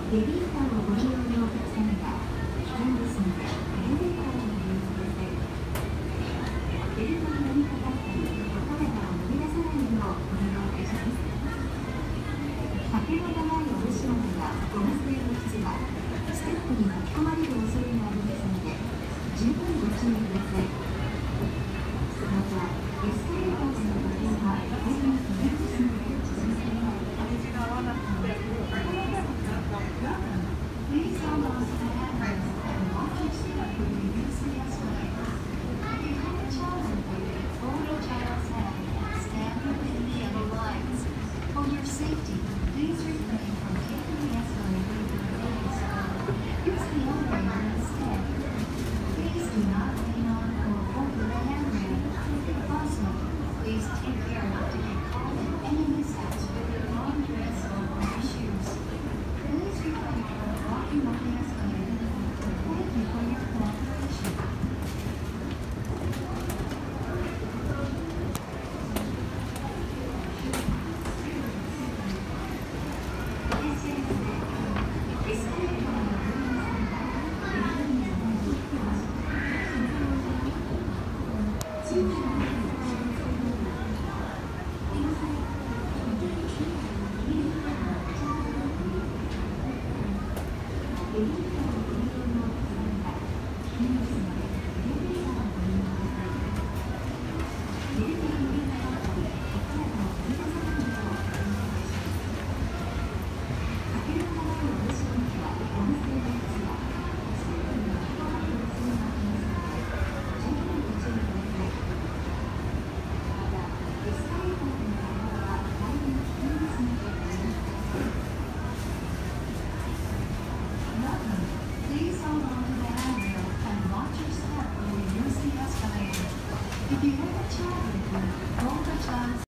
ベビーカーをご利用のお客様が危険ですので、エレベーターをご利用ください。ベルトに乗りかかったり、お体を乗り出さないようご利用いたします。丈の長いお召し物やゴム製の靴は、ステップに巻き込まれる恐れがありますので、十分ご注意ください。また、エスカレーターの場合は、大変危険ですので、続けてください。Please hold on to the handrails and watch your step when you use the escalator. If you have a child with you, hold your child's hand, stand within the yellow lines. For your safety, please refrain from taking the escalator with your hands. Use the elevator instead. Please do not lean on or over the handrail. Also, please take care not to get caught in any mishaps with your long dress or your shoes. Please refrain from walking on the escalator. Thank you for your cooperation. Please hold on to the handrail and watch your step when you use the escalator. If you have a child with you, hold the child's